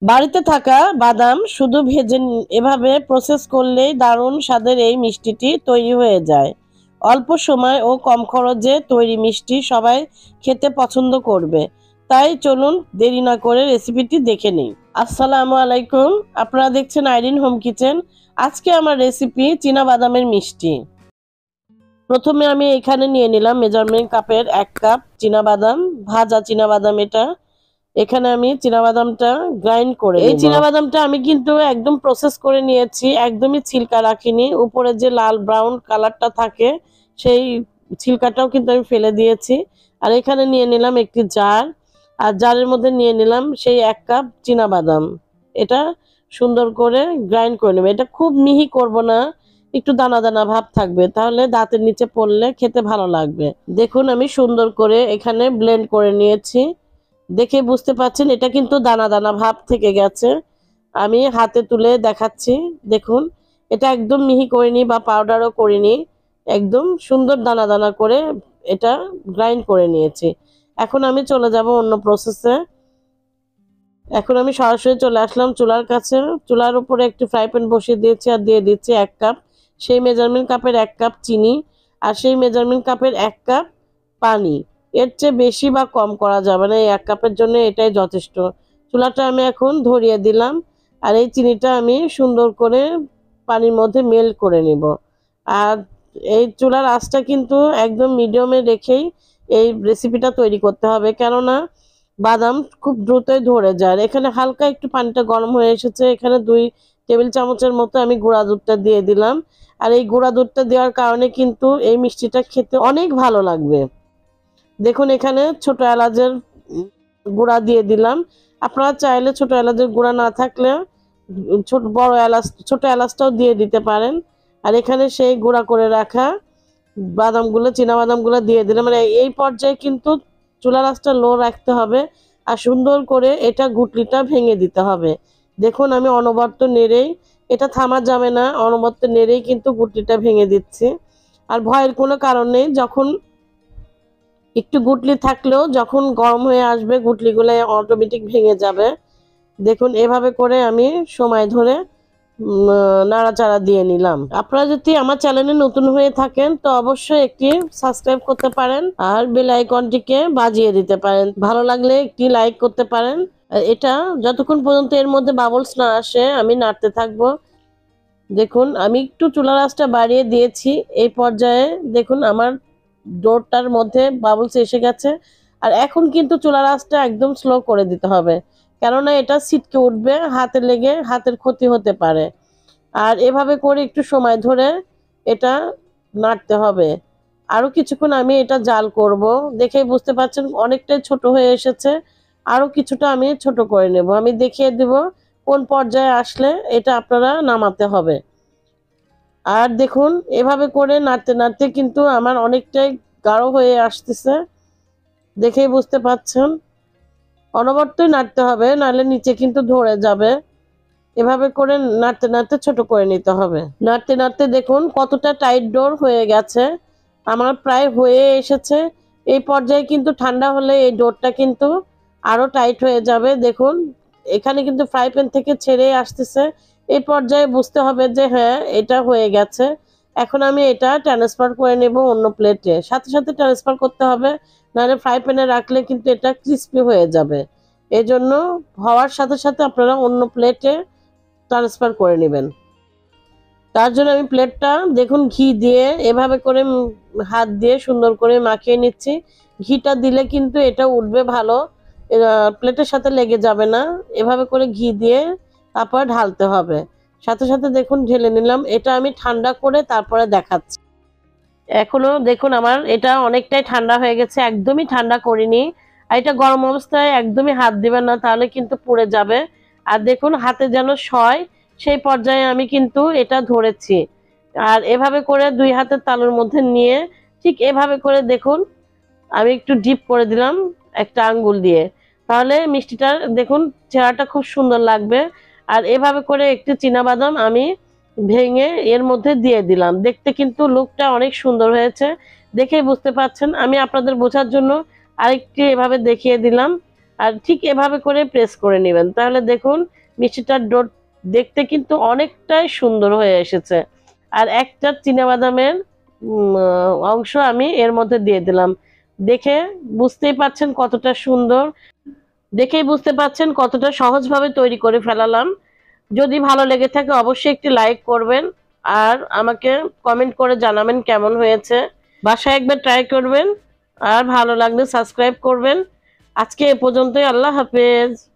বাড়িতে থাকা বাদাম শুধু এভাবে প্রসেস করলেই দারুণ স্বাদের এই মিষ্টিটি তৈরি হয়ে যায়। অল্প সময় ও কম খরচে তৈরি মিষ্টি সবাই খেতে পছন্দ করবে। তাই চলুন দেরি না করে রেসিপিটি দেখে নিই। আসসালামু আলাইকুম, আপনারা দেখছেন আইরিন হোম কিচেন। আজকে আমার রেসিপি চীনা বাদামের মিষ্টি। প্রথমে আমি এখানে নিয়ে নিলাম মেজারমেন্ট কাপের 1 কাপ চীনা বাদাম, ভাজা চীনা বাদাম এটা। এখানে আমি চীনাবাদামটা গ্রাইন্ড করে নিব। এই চীনাবাদামটা আমি কিন্তু একদম প্রসেস করে নিয়েছি, একদমই ছিলকা রাখিনি। উপরে যে লাল ব্রাউন কালারটা থাকে সেই ছিলকাটাও কিন্তু আমি ফেলে দিয়েছি। আর এখানে নিয়ে নিলাম একটি জার, আর জারের মধ্যে নিয়ে নিলাম সেই 1 কাপ চীনাবাদাম। এটা সুন্দর করে গ্রাইন্ড করে নেব। এটা খুব মিহি করব না, একটু দানা দানা ভাব থাকবে, তাহলে দাঁতের নিচে পড়লে খেতে ভালো লাগবে। দেখুন আমি সুন্দর করে এখানে ব্লেন্ড করে নিয়েছি। দেখে বুঝতে পাচ্ছেন এটা কিন্তু দানা দানা ভাব থেকে গেছে। আমি হাতে তুলে দেখাচ্ছি। দেখুন এটা একদম মিহি করিনি বা পাউডারও করিনি, একদম সুন্দর দানা দানা করে এটা গ্রাইন্ড করে নিয়েছি। এখন আমি চলে যাব অন্য প্রসেসে। এখন আমি সরাসরি চলে আসলাম চুলার কাছে। চুলার উপরে একটি ফ্রাই প্যান বসিয়ে দিয়েছি আর দিয়ে দিচ্ছি 1 কাপ, সেই মেজারমেন্ট কাপের 1 কাপ চিনি, আর সেই মেজারমেন্ট কাপের 1 কাপ পানি। এর চেয়ে বেশি বা কম করা যাবে না, এই 1 কাপের জন্য এটাই যথেষ্ট। চুলাটা আমি এখন ধরিয়ে দিলাম, আর এই চিনিটা আমি সুন্দর করে পানির মধ্যে মেল্ট করে নিব। আর এই চুলার আঁচটা কিন্তু একদম মিডিয়ামে রেখেই এই রেসিপিটা তৈরি করতে হবে, কেননা বাদাম খুব দ্রুতই ধরে যায়। এখানে হালকা একটু পানিটা গরম হয়ে এসেছে, এখানে 2 টেবিল চামচের মতো আমি গুঁড়া দুধটা দিয়ে দিলাম। আর এই গুঁড়া দুধটা দেওয়ার কারণে কিন্তু এই মিষ্টিটা খেতে অনেক ভালো লাগবে। দেখুন এখানে ছোট এলাচের গুঁড়া দিয়ে দিলাম। আপনারা চাইলে ছোট এলাচের গুঁড়া না থাকলে ছোট এলাচটাও দিয়ে দিতে পারেন। আর এখানে সেই গুঁড়া করে রাখা বাদামগুলো, চীনা বাদামগুলো দিয়ে দিলাম। মানে এই পর্যায়ে কিন্তু চুলার আঁচটা লো রাখতে হবে, আর সুন্দর করে এটা গুটলিটা ভেঙে দিতে হবে। দেখুন আমি অনবরত নেড়েই, এটা থামা যাবে না, অনবরত নেড়েই কিন্তু গুটলিটা ভেঙে দিচ্ছি। আর ভয়ের কোনো কারণ নেই, যখন একটু গুটলি থাকলেও যখন গরম হয়ে আসবে গুটলিগুলো অটোমেটিক ভেঙে যাবে। দেখুন এভাবে করে আমি সময় ধরে নাড়াচাড়া দিয়ে নিলাম। আপনারা যদি আমার চ্যানেলে নতুন হয়ে থাকেন তো অবশ্যই একটি সাবস্ক্রাইব করতে পারেন, আর বেল আইকনটিকে বাজিয়ে দিতে পারেন। ভালো লাগলে একটি লাইক করতে পারেন। এটা যতক্ষণ পর্যন্ত এর মধ্যে বাবলস না আসে আমি নাড়তে থাকবো। দেখুন আমি একটু চুলার আঁচটা বাড়িয়ে দিয়েছি। এই পর্যায়ে দেখুন আমার ডোরটার মধ্যে বাবলস এসে গেছে। আর এখন কিন্তু চুলার আঁচটা একদম স্লো করে দিতে হবে, কেননা এটা ছিটকে উঠবে, হাতে লেগে হাতের ক্ষতি হতে পারে। আর এভাবে করে একটু সময় ধরে এটা নাড়তে হবে। আরও কিছুক্ষণ আমি এটা জাল করব। দেখেই বুঝতে পারছেন অনেকটাই ছোট হয়ে এসেছে, আরও কিছুটা আমি ছোট করে নেব। আমি দেখিয়ে দেব কোন পর্যায়ে আসলে এটা আপনারা নামাতে হবে। আর দেখুন এভাবে করে নাড়তে নাড়তে কিন্তু আমার অনেকটাই গাঢ় হয়ে আসতেছে, দেখেই বুঝতে পাচ্ছেন। অনবরতই নাড়তে হবে, নাহলে নিচে কিন্তু ধরে যাবে। এভাবে করে নাড়তে নাড়তে ছোট করে নিতে হবে। নাড়তে নাড়তে দেখুন কতটা টাইট ডোর হয়ে গেছে, আমার প্রায় হয়ে এসেছে। এই পর্যায়ে কিন্তু ঠান্ডা হলে এই ডোরটা কিন্তু আরো টাইট হয়ে যাবে। দেখুন এখানে কিন্তু ফ্রাই প্যান থেকে ছেড়ে আসতেছে। এই পর্যায়ে বুঝতে হবে যে হ্যাঁ এটা হয়ে গেছে। এখন আমি এটা ট্রান্সফার করে নেব অন্য প্লেটে। সাথে সাথে ট্রান্সফার করতে হবে, নাহলে ফ্রাই প্যানে রাখলে কিন্তু এটা ক্রিস্পি হয়ে যাবে। এজন্য হওয়ার সাথে সাথে আপনারা অন্য প্লেটে ট্রান্সফার করে নেবেন। তার জন্য আমি প্লেটটা দেখুন ঘি দিয়ে এভাবে করে হাত দিয়ে সুন্দর করে মাখিয়ে নিচ্ছি। ঘিটা দিলে কিন্তু এটা উঠবে ভালো, প্লেটের সাথে লেগে যাবে না। এভাবে করে ঘি দিয়ে তারপর ঢালতে হবে। সাথে সাথে দেখুন ঢেলে নিলাম। এটা আমি ঠান্ডা করে তারপরে দেখাচ্ছি। এখনো দেখুন আমার এটা অনেকটাই ঠান্ডা হয়ে গেছে, একদমই ঠান্ডা করিনি। আর এটা গরম অবস্থায় একদমই হাত দিবেন না, তাহলে কিন্তু পুড়ে যাবে। আর দেখুন হাতে যেন সয় সেই পর্যায়ে আমি কিন্তু এটা ধরেছি। আর এভাবে করে 2 হাতের তালুর মধ্যে নিয়ে ঠিক এভাবে করে দেখুন আমি একটু ডিপ করে দিলাম একটা আঙ্গুল দিয়ে, তাহলে মিষ্টিটার দেখুন চেহারাটা খুব সুন্দর লাগবে। আর এভাবে করে একটি চীনাবাদাম আমি ভেঙে এর মধ্যে দিয়ে দিলাম। দেখতে কিন্তু লুকটা অনেক সুন্দর হয়েছে, দেখেই বুঝতে পাচ্ছেন। আমি আপনাদের বোঝার জন্য আরেকটি এভাবে দেখিয়ে দিলাম। আর ঠিক এভাবে করে প্রেস করে নেবেন, তাহলে দেখুন মিষ্টিটার ডো দেখতে কিন্তু অনেকটাই সুন্দর হয়ে এসেছে। আর একটা চীনাবাদামের অংশ আমি এর মধ্যে দিয়ে দিলাম। দেখে বুঝতেই পাচ্ছেন কতটা সুন্দর, দেখেই বুঝতে পাচ্ছেন কতটা সহজভাবে তৈরি করে ফেলালাম। যদি ভালো লেগে থাকে অবশ্যই একটি লাইক করবেন আর আমাকে কমেন্ট করে জানাবেন কেমন হয়েছে। বাসায় একবার ট্রাই করবেন আর ভালো লাগলে সাবস্ক্রাইব করবেন। আজকে এ পর্যন্তই। আল্লাহ হাফেজ।